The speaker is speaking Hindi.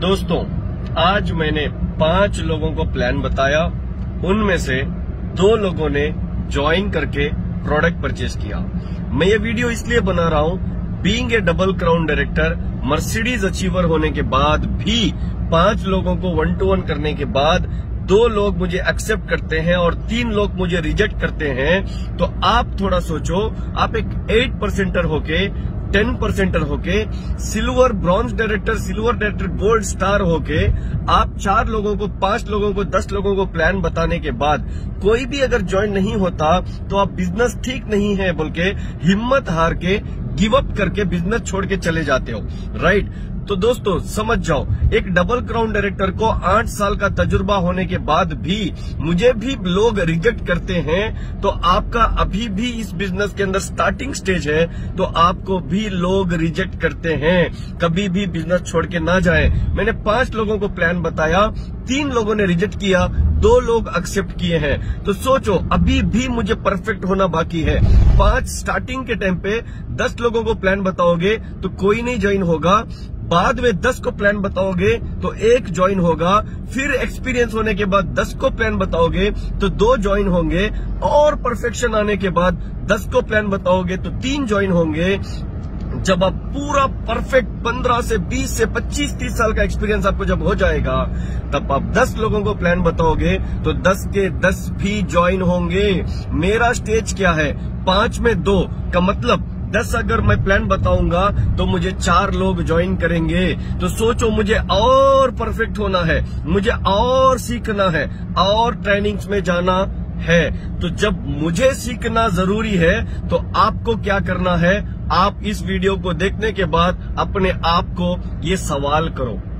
दोस्तों, आज मैंने 5 लोगों को प्लान बताया, उनमें से 2 लोगों ने ज्वाइन करके प्रोडक्ट परचेज किया। मैं ये वीडियो इसलिए बना रहा हूं, being a double crown director, Mercedes achiever होने के बाद भी 5 लोगों को 1-to-1 करने के बाद 2 लोग मुझे एक्सेप्ट करते हैं और 3 लोग मुझे रिजेक्ट करते हैं। तो आप थोड़ा सोचो, आप एक 8% होके 10% होके silver bronze director, silver director, gold star होके आप 4 लोगों को, 5 लोगों को, 10 लोगों को प्लान बताने के बाद कोई भी अगर ज्वाइन नहीं होता तो आप बिजनेस ठीक नहीं है बोल के हिम्मत हार के गिव अप करके बिजनेस छोड़ के चले जाते हो, राइट। तो दोस्तों समझ जाओ, एक डबल क्राउन डायरेक्टर को 8 साल का तजुर्बा होने के बाद भी मुझे भी लोग रिजेक्ट करते हैं, तो आपका अभी भी इस बिजनेस के अंदर स्टार्टिंग स्टेज है तो आपको भी लोग रिजेक्ट करते हैं। कभी भी बिजनेस छोड़ के ना जाएं। मैंने 5 लोगों को प्लान बताया, 3 लोगों ने रिजेक्ट किया, 2 लोग एक्सेप्ट किए हैं। तो सोचो, अभी भी मुझे परफेक्ट होना बाकी है। 5 स्टार्टिंग के टाइम पे 10 लोगों को प्लान बताओगे तो कोई नहीं ज्वाइन होगा, बाद में 10 को प्लान बताओगे तो 1 ज्वाइन होगा, फिर एक्सपीरियंस होने के बाद 10 को प्लान बताओगे तो 2 ज्वाइन होंगे, और परफेक्शन आने के बाद 10 को प्लान बताओगे तो 3 ज्वाइन होंगे। जब आप पूरा परफेक्ट 15 से 20 से 25 30 साल का एक्सपीरियंस आपको जब हो जाएगा, तब आप 10 लोगों को प्लान बताओगे तो 10 के 10 भी ज्वाइन होंगे। मेरा स्टेज क्या है? 5 में 2 का मतलब 10 अगर मैं प्लान बताऊंगा तो मुझे 4 लोग ज्वाइन करेंगे। तो सोचो, मुझे और परफेक्ट होना है, मुझे और सीखना है, और ट्रेनिंग्स में जाना है। तो जब मुझे सीखना जरूरी है तो आपको क्या करना है? आप इस वीडियो को देखने के बाद अपने आप को ये सवाल करो,